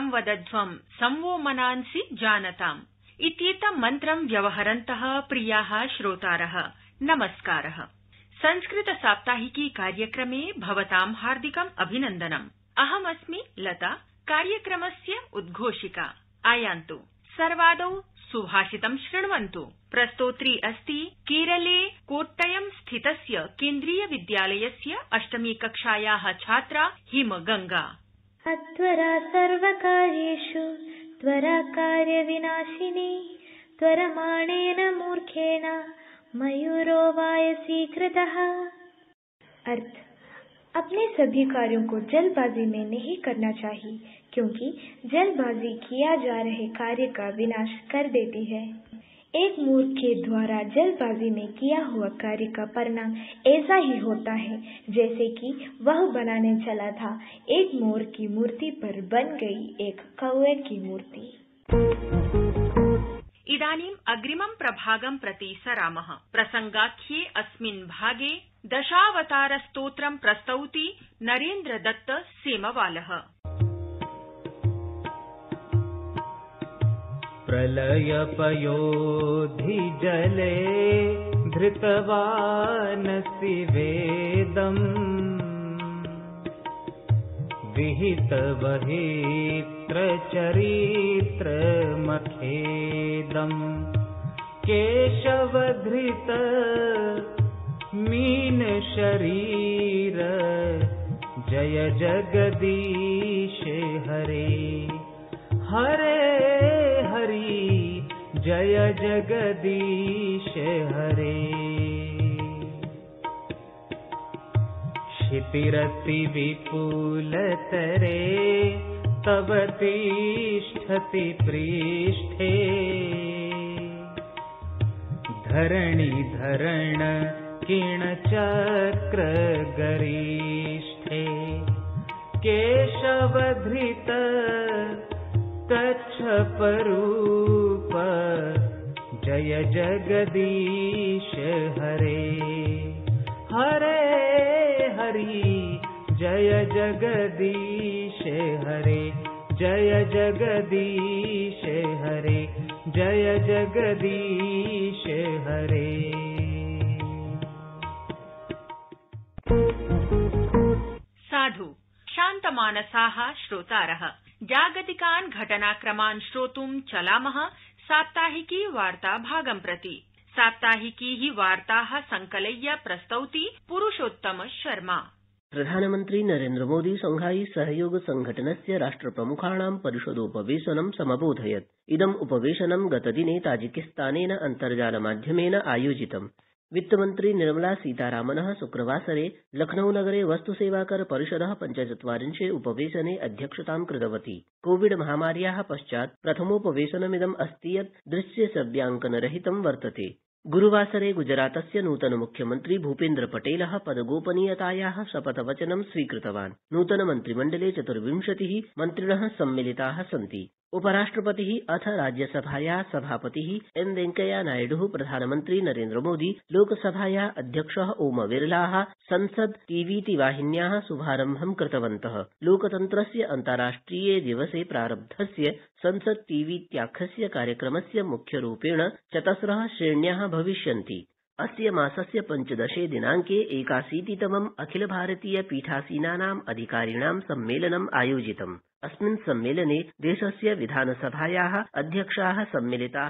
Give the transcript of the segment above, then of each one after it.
संवदध्वं संवो मनांसि जानताम् इत्येतं मन्त्रं व्यवहरन्तः प्रियाः श्रोतारः नमस्कारः। संस्कृत साप्ताहिकी कार्यक्रमे भवतां हार्दिकम् अभिनन्दनम्। अहमस्मि लता। कार्यक्रमस्य उद्घोषिका। आयान्तु सर्वादौ सुभाषितं शृण्वन्तु। प्रस्तोत्री अस्ति केरले कोट्टयम् स्थितस्य केन्द्रीय विद्यालयस्य 8मी कक्षायाः छात्रा हिमगंगा। अत्वरा सर्वकार्येषु त्वरा कार्यविनाशिनी त्वरमाणेन मूर्खेण मयूरो वायसी कृतः। अर्थ, अपने सभी कार्यों को जल्दबाजी में नहीं करना चाहिए, क्योंकि जल्दबाजी किया जा रहे कार्य का विनाश कर देती है। एक मूर्ख के द्वारा जल्दबाजी में किया हुआ कार्य का परिणाम ऐसा ही होता है जैसे कि वह बनाने चला था एक मोर की मूर्ति पर बन गई एक कौवे की मूर्ति। इदानीम् अग्रिमं प्रभागं प्रति सरामः। प्रसंगाख्ये अस्मिन् भागे दशावतारस्तोत्रं प्रस्तौति नरेन्द्र दत्त सेमवालः। प्रलयपयोधि जले धृतवानसि वेदम् विहितवहित्रचरित्रमखेदम् केशवधृत मीन शरीर जय जगदीश हरे। हरे हरि जय जगदीश हरे। क्षितिरति विपुलतरे तव तिष्ठति पृष्ठे धरणि धरण किणचक्र गरिष्ठे केशवधृत कच्छपरूप जय जगदीश हरे। हरे हरि जय जगदीश हरे। जय जगदीश हरे। जय जगदीश हरे। साधु शान्तमानसाः श्रोतारः, जागतिकान् घटनाक्रमान् श्रोतुं चलामः साप्ताहिकी वार्ताभागं प्रति। साप्ताहिकी हि वार्ताः संकलय्य प्रस्तौति पुरुषोत्तम शर्मा। प्रधानमन्त्री नरेन्द्र मोदी शंघाई सहयोग संघटनस्य राष्ट्रप्रमुखाणां परिषदोपवेशनं समबोधयत्। इदम् उपवेशनं गतदिने ताजिकिस्तानेन अन्तर्जालमाध्यमेन आयोजितम्। वित्तमन्त्री निर्मला सीतारामनः शुक्रवासरे लखनऊनगरे वस्तुसेवाकर परिषदः 45 उपवेशने अध्यक्षतां कृतवती। कोविड महामार्याः पश्चात् प्रथमोपवेशनमिदम् अस्ति यत् दृश्यश्रव्याङ्कनरहितं वर्तते। गुरुवासरे गुजरातस्य नूतन मुख्यमन्त्री भूपेन्द्र पटेलः पदगोपनीयतायाः शपथवचनं स्वीकृतवान्। नूतन मन्त्रिमण्डले 24 मन्त्रिणः सम्मिलिताः सन्ति। उपराष्ट्रपतिः अथ राज्यसभायाः सभापतिः एम वेंकैया नायडुः, प्रधानमन्त्री नरेन्द्र मोदी, लोकसभायाः अध्यक्षः ओम बिरलाः संसद टीवीटी वाहिन्याः शुभारम्भं कृतवन्तः। लोकतन्त्रस्य अन्ताराष्ट्रिये दिवसे प्रारब्धस्य संसद टीवीत्याख्यस्य कार्यक्रमस्य मुख्यरूपेण 4 श्रेण्याः भविष्यन्ति। अस्य मासस्य 15 दिनाङ्के 81तमम् अखिल भारतीय पीठासीनानाम् अधिकारिणां सम्मेलनम् आयोजितम्। अस्मिन् सम्मेलने देशस्य विधानसभायाः अध्यक्षाः सम्मिलिताः।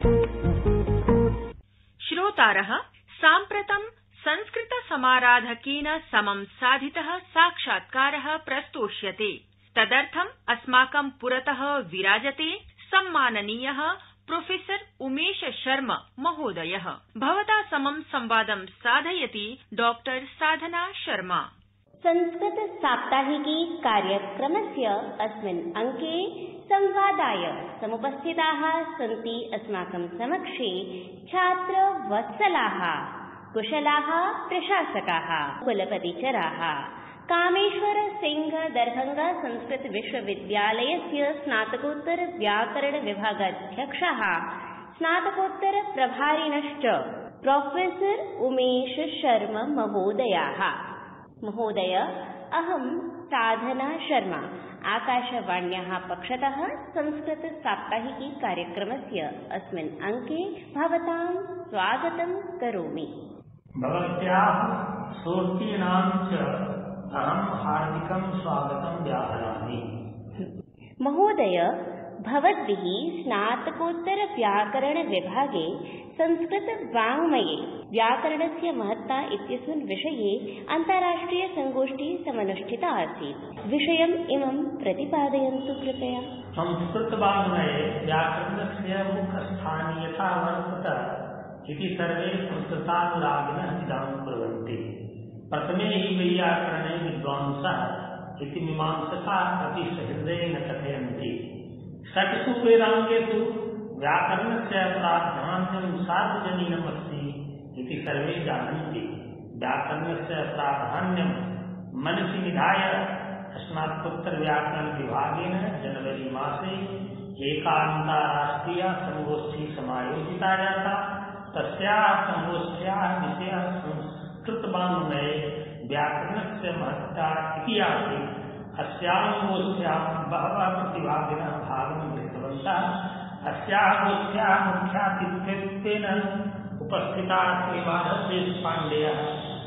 श्रोतारः, साम्प्रतं संस्कृत समाराधकेन समं साधितः साक्षात्कारः प्रस्तोष्यते। तदर्थम् अस्माकं पुरतः विराजते सम्माननीयः प्रोफेसर उमेश शर्मा महोदयः। भवता समं संवादं साधयति डॉक्टर साधना शर्मा। संस्कृत साप्ताहिकी कार्यक्रमस्य अस्मिन् अंके संवादाय समुपस्थिताः सन्ति अस्माकं समक्षे छात्रवत्सलाः, कुशलाः प्रशासकाः, कुलपतिचराः। कामेश्वर सिंह दरभंगा संस्कृत विश्वविद्यालयस्य स्नातकोत्तर व्याकरण विभागाध्यक्षः, स्नातकोत्तर प्रभारिणश्च प्रोफेसर उमेश शर्मा महोदयाः। महोदय, अहं साधना शर्मा। आकाशवाण्याः पक्षतः संस्कृत साप्ताहिकी कार्यक्रमस्य अस्मिन् अंके भवतां स्वागतं करोमि। भवत्याः श्रोतॄणां च अहं हार्दिकं स्वागतं व्याहरामि। महोदय, भवद्भिः स्नातकोत्तर व्याकरण विभागे संस्कृत वाङ्मये व्याकरणस्य महत्ता इत्यस्मिन् विषये अन्ताराष्ट्रिय संगोष्ठी समनुष्ठिता आसीत्। विषयम् इमं प्रतिपादयन्तु कृपया। संस्कृत वाङ्मये व्याकरणस्य मुख्यस्थानीयता वर्तते इति सर्वे संस्कृतानुरागिणः इदं कुर्वन्ति। प्रथमे हि वैयाकरणे विद्वांसः इति मीमांसकाः अतिसहृदयेन कथयन्ति। षट्सु वेदाङ्गेषु व्याकरणस्य प्राधान्यं सार्वजनीनमस्ति इति सर्वे जानन्ति। व्याकरणस्य प्राधान्यं मनसि निधाय स्नातकोत्तर व्याकरण विभागेन जनवरी मासे एका अन्ताराष्ट्रिया संगोष्ठी समायोजिता जाता। तस्याः संगोष्ठ्याः विषयः संस्कृत वाङ्मये व्याकरणस्य महत्ता इति आसीत्। अस्यां गोष्ठ्यां बहवः प्रतिभागिनः भागं गृहीतवन्तः। अस्याः गोष्ठ्याः मुख्यातिथ्यत्वेन उपस्थिताः श्री माधवदेशपाण्डेयः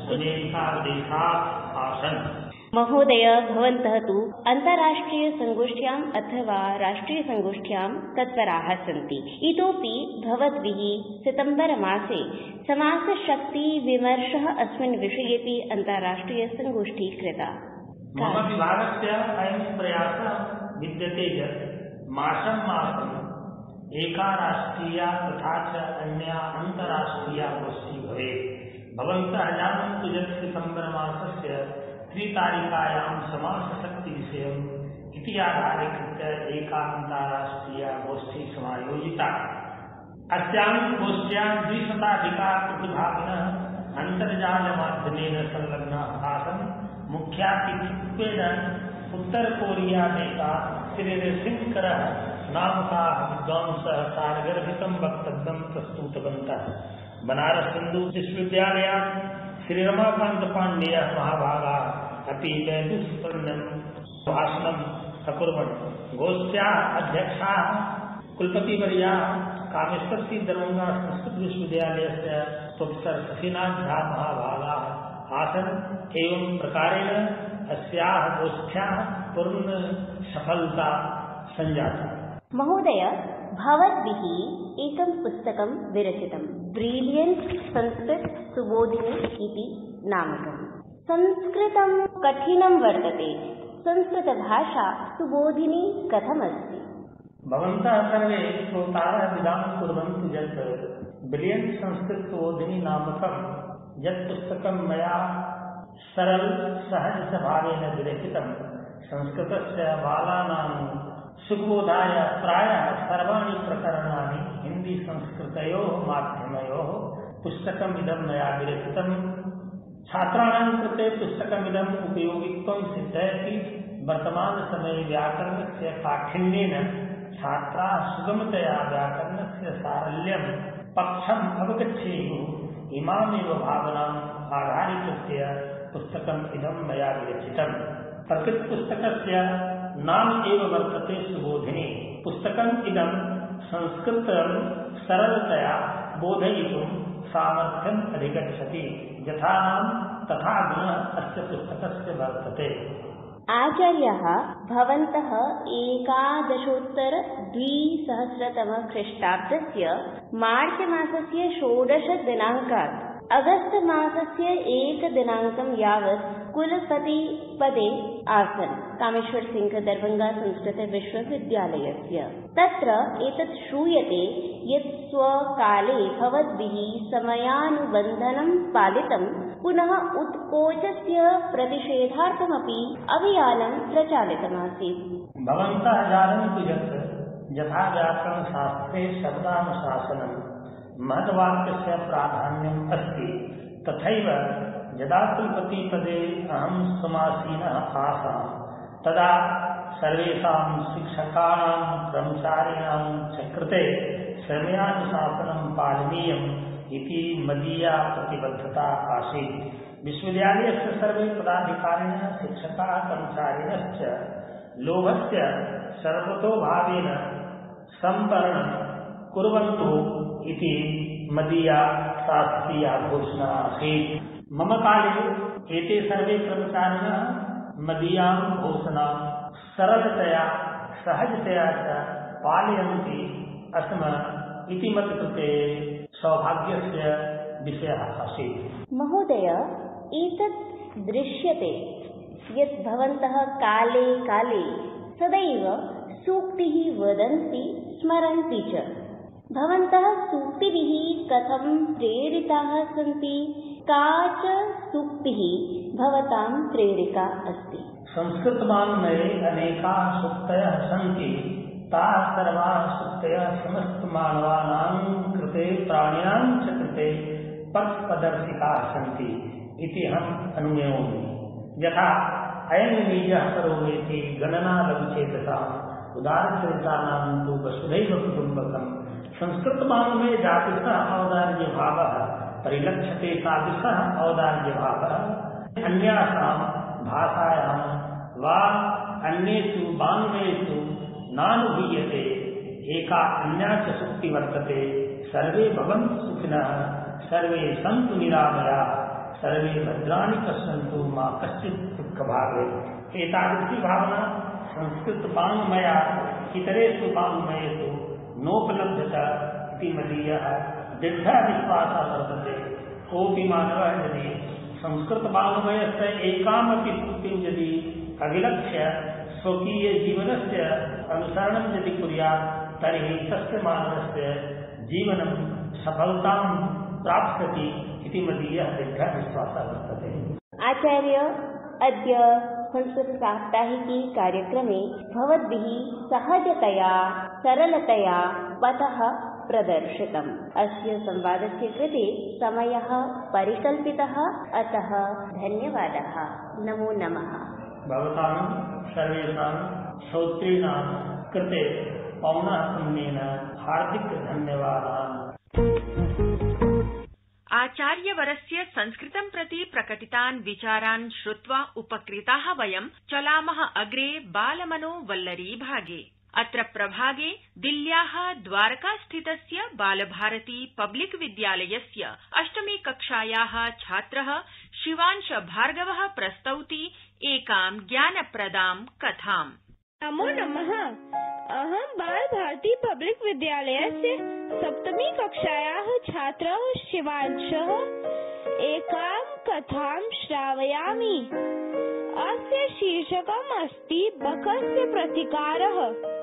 अमेरिकादेशात् आसन्। महोदय, भवन्तः तु अन्ताराष्ट्रिय संगोष्ठ्याम् अथवा राष्ट्रिय संगोष्ठ्यां तत्पराः सन्ति। इतोपि भवद्भिः सितम्बर मासे समासशक्ति विमर्शः अस्मिन् विषयेपि अन्ताराष्ट्रिय संगोष्ठी कृता। मम विभागस्य अयं प्रयासः विद्यते यत् मासं मासम् एका राष्ट्रिया तथा च अन्या अन्ताराष्ट्रिया गोष्ठी भवेत्। भवन्तः जानन्तु यत् सितम्बर मासस्य 3 तारिकायां समासशक्तिविषयम् इति आधारीकृत्य एका अन्ताराष्ट्रिया गोष्ठी समायोजिता। अस्यां गोष्ठ्यां 200 प्रतिभागिनः अन्तर्जालमाध्यमेन संलग्नाः आसन्। मुख्यातिथित्वेन उत्तर कोरिया नेता श्री रविशङ्करः नामकाः विद्वांसः सारगर्भितं वक्तव्यं प्रस्तुतवन्तः। बनारस हिन्दू विश्वविद्यालयात् श्री रमाकान्त पाण्डेयः महाभागाः अपि वैदुष्पर्णं भाषणम् अकुर्वन्। गोष्ठ्याः अध्यक्षाः कुलपतिवर्याः कामेश्वर सिंह दरभंगा संस्कृत विश्वविद्यालयस्य प्रोफेसर सखीनाथ झा महाभागाः आसन्। एवं प्रकारेण अस्याः गोष्ठ्याः पूर्ण सफलता सञ्जाता। महोदय, भवद्भिः एकं पुस्तकं विरचितं, ब्रिलियंट संस्कृत सुबोधिनी इति नामकम्। संस्कृतं कठिनं वर्तते, संस्कृतभाषा सुबोधिनी कथमस्ति? भवन्तः सर्वे श्रोतारः विदां कुर्वन्तु यत् ब्रिलियंट संस्कृत सुबोधिनी नामकं यत् पुस्तकं मया सरल सहज स्वभावेन विरचितं। संस्कृतस्य बालानां सुखबोधाय प्रायः सर्वाणि प्रकरणानि हिंदी संस्कृतयोः माध्यमयोः पुस्तकमिदं मया विरचितं। छात्राणां कृते पुस्तकमिदम् उपयोगित्वं सिद्धयति। वर्तमानसमये व्याकरणस्य काठिन्येन छात्राः सुगमतया व्याकरणस्य सारल्यं पक्षम् अवगच्छेयुः। इमामेव भावनाम् आधारीकृत्य पुस्तकम् इदं मया विरचितम्। प्रकृतपुस्तकस्य नाम एव वर्तते सुबोधिनी। पुस्तकम् इदं संस्कृतं सरलतया बोधयितुं सामर्थ्यम् अधिगच्छति। यथा नाम तथा गुणः अस्य पुस्तकस्य वर्तते। आचार्याः, भवन्तः 11,200 ख्रीष्टाब्दस्य मार्च मासस्य 16 दिनाङ्कात् अगस्त मासस्य 1 दिनाङ्कं यावत् कुलपतिपदे आसन् कामेश्वर सिंह दरभंगा संस्कृत विश्वविद्यालयस्य। तत्र एतत् श्रूयते यत् स्वकाले भवद्भिः समयानुबन्धनं पालितं, पुनः उत्कोचस्य प्रतिषेधार्थमपि अभियानं प्रचालितमासीत्। भवन्तः जानन्तु यत् यथा व्याकरणशास्त्रे शब्दानुशासनं महद्वाक्यस्य प्राधान्यम् अस्ति, तथैव यदा कुलपतिपदे अहं समासीनः आसम् तदा सर्वेषां शिक्षकाणां कर्मचारिणां च कृते समयानुशासनं पालनीयम् इति मदीया प्रतिबद्धता आसीत्। विश्वविद्यालयस्य सर्वे पदाधिकारिणः शिक्षकाः कर्मचारिणश्च लोभस्य सर्वतो भावेन संवरणं कुर्वन्तु इति मदीया शास्त्रीया घोषणा आसीत्। मम काले एते सर्वे कर्मचारिणः मदीयां घोषणां सरलतया सहजतया च पालयन्ति अस्म इति मत्कृते सौभाग्यस्य विषयः आसीत्। महोदय, एतत् दृश्यते यत् भवन्तः काले काले सदैव सूक्तिः वदन्ति स्मरन्ति च। भवन्तः सूक्तिभिः कथं प्रेरिताः सन्ति? का च सूक्तिः भवतां प्रेरिका अस्ति? संस्कृतवाङ्मये अनेकाः सूक्तयः सन्ति। ताः सर्वाः सूक्तयः समस्तमानवानां कृते प्राणिनां च कृते पथप्रदर्शिकाः सन्ति इति अहम् अनुमेयोमि। यथा अयं बीजः करोमीति गणना लघुचेतसाम् उदारचरितानां तु वसुधैव कुटुम्बकम्। संस्कृतवाङ्मये जातिशः औदार्यभावः परिलक्ष्यते तादृशः औदार्यभावः अन्यासां भाषायां वा अन्येषु वाङ्मयेषु नानुभूयते। एका अन्या च सूक्तिः वर्तते, सर्वे भवन्तु सुखिनः, सर्वे सन्तु निरामयाः, सर्वे भद्राणि पश्यन्तु मा कश्चित् दुःखभाग्। एतादृशी भावना संस्कृतवाङ्मयात् इतरेषु वाङ्मयेषु नोपलभ्यत इति मदीयः दृढः विश्वासः वर्तते। कोऽपि मानवः यदि संस्कृतवाङ्मयस्य एकामपि सूक्तिं यदि अभिलक्ष्य स्वकीयजीवनस्य अनुसरणं यदि कुर्यात् तर्हि तस्य मानवस्य जीवनं सफलतां प्राप्स्यति इति मदीयः दृढः विश्वासः वर्तते। आचार्य, अद्य संस्कृत साप्ताहिकी कार्यक्रमे भवद्भिः सहजतया सरलतया पथः प्रदर्शितम्। अस्य संवादस्य कृते समयः परिकल्पितः, अतः धन्यवादः। नमो नमः। भवतां सर्वेषां श्रोतॄणां कृते पौनःपुन्येन हार्दिक धन्यवादाः। आचार्यवरस्य संस्कृतं प्रति प्रकटितान् विचारान् श्रुत्वा उपकृताः वयं चलामः अग्रे बालमनो वल्लरी भागे। अत्र प्रभागे दिल्ल्याः द्वारका स्थितस्य बालभारती पब्लिक विद्यालयस्य 8मी कक्षायाः छात्रः शिवांश भार्गवः प्रस्तौति एकां ज्ञानप्रदां कथाम्। नमो नमः। अहं बालभारती पब्लिक विद्यालयस्य 7मी कक्षायाः छात्रः शिवांशः एकां कथां श्रावयामि। अस्य शीर्षकम् अस्ति बकस्य प्रतिकारः।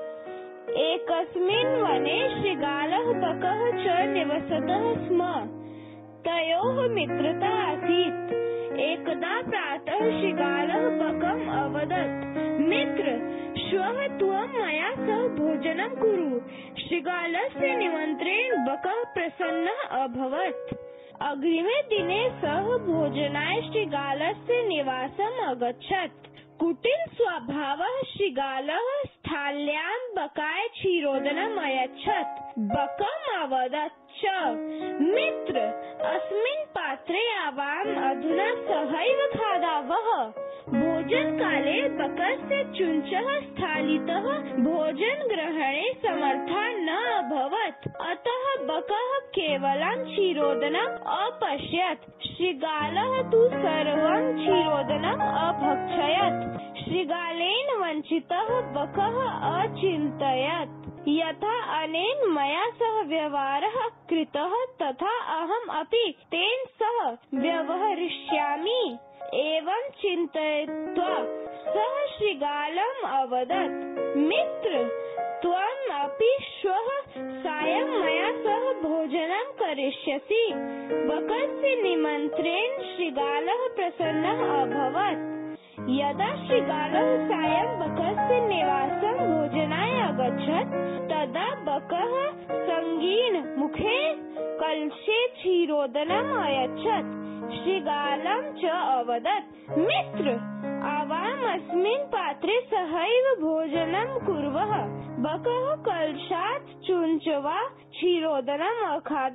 एकस्मिन् वने शृगालः बकः च निवसतः स्म। तयोः मित्रता आसीत्। एकदा प्रातः शृगालः बकम् अवदत्, मित्र, श्वः त्वं मया सह भोजनं कुरु। शृगालस्य निमन्त्रणेन बकः प्रसन्नः अभवत्। अग्रिमे दिने सः भोजनाय शृगालस्य निवासम् अगच्छत्। कुटिल स्वभावः शृगालः स्थाल्यां बकाय क्षीरोदनम् अयच्छत्। बकम् अवदत् च, मित्र, अस्मिन् पात्रे आवाम् अधुना सहैव खादावः। भोजनकाले बकस्य चुञ्चः स्थालितः भोजनग्रहणे समर्थः न अभवत्। अतः बकः केवलं क्षीरोदनम् अपश्यत्। शृगालः तु सर्वं क्षीरोदनम् अभक्षयत्। शृगालेन वञ्चितः बकः अचिन्तयत्, यथा अनेन मया सह व्यवहारः कृतः तथा अहम् अपि तेन सह व्यवहरिष्यामि। एवं चिन्तयित्वा सः शृगालम् अवदत्, मित्र, त्वम् अपि श्वः सायं मया सह भोजनं करिष्यसि। बकस्य निमन्त्रणेन शृगालः प्रसन्नः अभवत्। यदा शृगालः सायं बकस्य निवासं भोजनाय अगच्छत्, तदा बकः सङ्गीन मुखे कलशे क्षीरोदनम् अयच्छत्। शृगालं च अवदत्, मित्र, आवाम् अस्मिन् पात्रे सहैव भोजनं कुर्वः। बकः कलशात् चुञ्चवा क्षीरोदनम् अखादत्,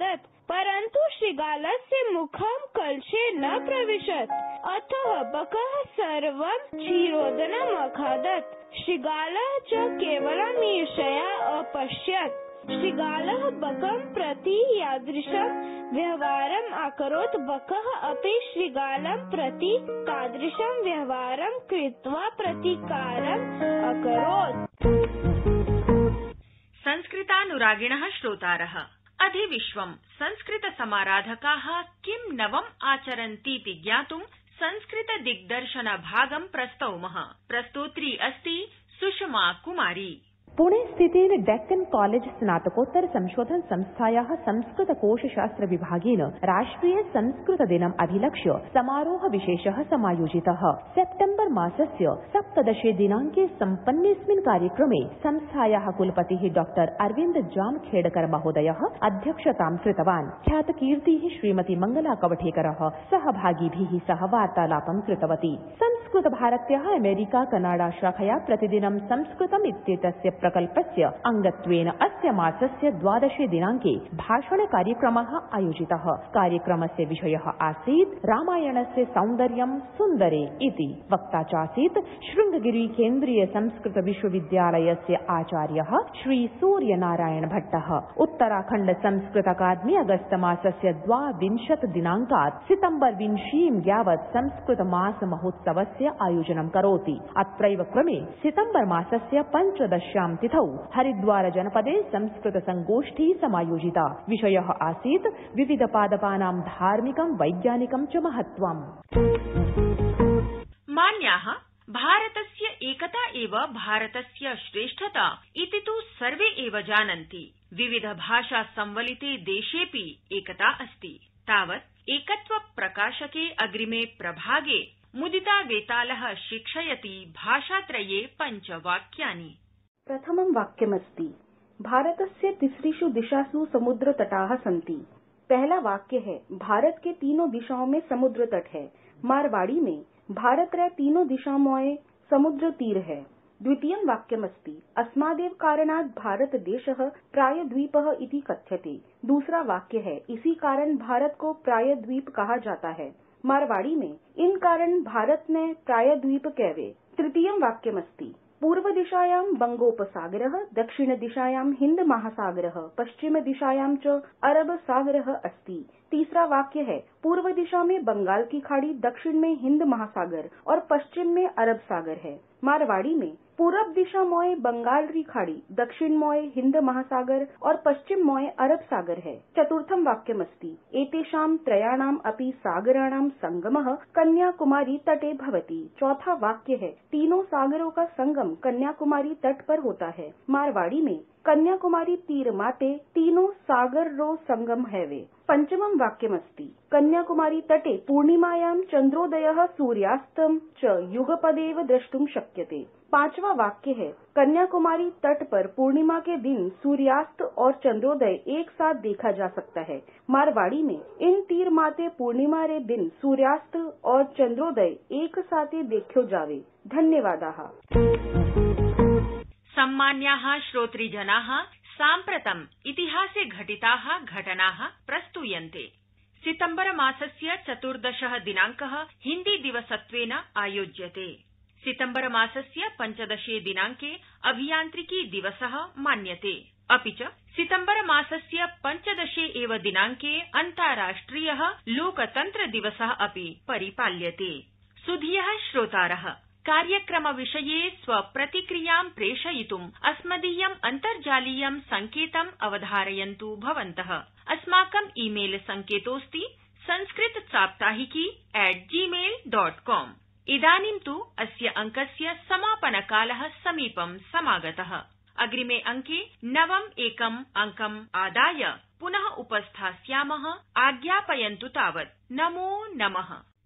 परन्तु शृगालस्य मुखं कलशे न प्रविशत्। अतः बकः सर्वं क्षीरोदनम् अखादत्। शृगालः च केवलं ईर्ष्यया अपश्यत्। शृगालः बकं प्रति यादृशं व्यवहारम् अकरोत्। बकः अपि शृगालं प्रति तादृशं व्यवहारं कृत्वा प्रतीकारम् अकरोत्। संस्कृतानुरागिणः श्रोतारः, अधिविश्वं संस्कृतसमाराधकाः किं नवम् आचरन्तीति ज्ञातुं संस्कृत दिग्दर्शन भागं प्रस्तौमः। प्रस्तोत्री अस्ति सुषमा कुमारी। पुणे स्थितेन डेक्कन कॉलेज स्नातकोत्तर संशोधन संस्थायाः संस्कृत कोशशास्त्र विभागेन राष्ट्रिय संस्कृत दिनम् अभिलक्ष्य समारोह विशेषः समायोजितः। सेप्टेम्बर मासस्य 17 दिनाङ्के सम्पन्नेऽस्मिन् कार्यक्रमे संस्थायाः कुलपतिः डॉक्टर अरविन्द जामखेडकर महोदयः अध्यक्षतां कृतवान्। ख्यातकीर्तिः श्रीमती मंगला कवठेकरः सहभागिभिः सह वार्तालापं कृतवती। संस्कृत भारत्याः अमेरिका कनाडा शाखया प्रतिदिनं संस्कृतम् इत्येतस्य प्रकल्पस्य अंगत्वेन अस्य मासस्य 12 दिनाङ्के भाषण कार्यक्रमः आयोजितः। कार्यक्रमस्य विषयः आसीत् रामायणस्य सौन्दर्यं सुन्दरे इति। वक्ता चासीत् शृङ्गगिरि केन्द्रीय संस्कृत विश्वविद्यालयस्य आचार्यः श्री सूर्यनारायण भट्टः। उत्तराखण्ड संस्कृत अकादमी अगस्त मासस्य 22 दिनाङ्कात् सितम्बर 20 यावत् संस्कृत मास महोत्सवस्य आयोजनं करोति। अत्रैव क्रमे सितम्बर मासस्य 15 तिथौ हरिद्वार जनपदे संस्कृत संगोष्ठी समायोजिता। विषयः आसीत् विविध पादपानां धार्मिकं वैज्ञानिकं च महत्त्वम्। मान्याः, भारतस्य एकता एव भारतस्य श्रेष्ठता इति तु सर्वे एव जानन्ति। विविध भाषा संवलिते देशेऽपि एकता अस्ति। तावत् एकत्व प्रकाशके अग्रिमे प्रभागे मुदिता वेतालः शिक्षयति भाषात्रये 5 वाक्यानि। प्रथमं वाक्यमस्ति भारतस्य तिसृषु दिशासु समुद्र तटाः सन्ति। पहला वाक्य है भारत के तीनों दिशाओं में समुद्र तट है। मारवाड़ी में भारत रे तीनों दिशाओं में समुद्र तीर है। द्वितीयं वाक्यमस्ति अस्मादेव कारणात् भारत देशः प्रायद्वीपः इति कथ्यते। दूसरा वाक्य है इसी कारण भारत को प्रायद्वीप कहा जाता है। मारवाड़ी में इन कारण भारत ने प्रायद्वीप कहवे। तृतीयं वाक्यमस्ति पूर्व दिशायां बंगोपसागरः, दक्षिण दिशायां हिंद महासागरः, पश्चिम दिशायां च अरब सागरः अस्ति। तीसरा वाक्य है पूर्व दिशा में बंगाल की खाड़ी, दक्षिण में हिंद महासागर और पश्चिम में अरब सागर है। मारवाड़ी में पूरब दिशा मोए बंगाल की खाड़ी, दक्षिण मोए हिंद महासागर और पश्चिम मोए अरब सागर है। चतुर्थम वाक्यमस्ति एतेषां त्रयाणाम् अपि सागराणां संगमः कन्याकुमारी तटे भवति। चौथा वाक्य है तीनों सागरों का संगम कन्याकुमारी तट पर होता है। मारवाड़ी में कन्याकुमारी तीर माते तीनों सागर रो संगम हैवे। पंचमं वाक्यमस्ति कन्याकुमारी तटे पूर्णिमायां चंद्रोदयः सूर्यास्तं च युगपदेव द्रष्टुं शक्यते। पांचवा वाक्य है कन्याकुमारी तट पर पूर्णिमा के दिन सूर्यास्त और चंद्रोदय एक साथ देखा जा सकता है। मारवाड़ी में इन तीर माते पूर्णिमा रे दिन सूर्यास्त और चंद्रोदय एक साथे देख्यो जावे। धन्यवादाः। सम्मान्याः श्रोतृजनाः, साम्प्रतम् इतिहासे घटिताः घटनाः प्रस्तूयन्ते। सितम्बर मासस्य 14 दिनाङ्कः हिन्दी दिवसत्वेन आयोज्यते। सितम्बर मासस्य 15 दिनाङ्के अभियान्त्रिकी दिवसः मान्यते। अपि च सितम्बर मासस्य 15 एव दिनाङ्के अन्ताराष्ट्रियः लोकतन्त्र दिवसः अपि परिपाल्यते। सुधियः श्रोतारः, कार्यक्रमविषये स्वप्रतिक्रियां प्रेषयितुम् अस्मदीयम् अन्तर्जालीयं सङ्केतम् अवधारयन्तु भवन्तः। अस्माकम् ईमेल सङ्केतोऽस्ति sanskritsaप्ताहिकी@gmail.com। इदानीं तु अस्य अङ्कस्य समापनकालः समीपं समागतः। अग्रिमे अङ्के नवम् एकम् अङ्कम् आदाय पुनः उपस्थास्यामः। आज्ञापयन्तु तावत्। नमो नमः।